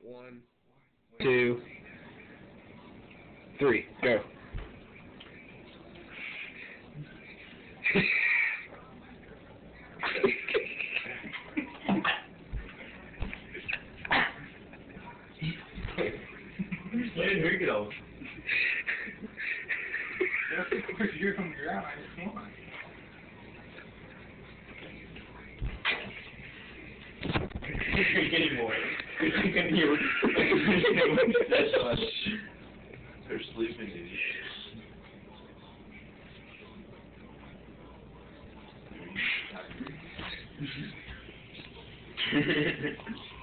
1, 2, 3, go. Let it drink it all. You're from the ground, I just want. You're getting more. You're getting They're sleeping, idiots.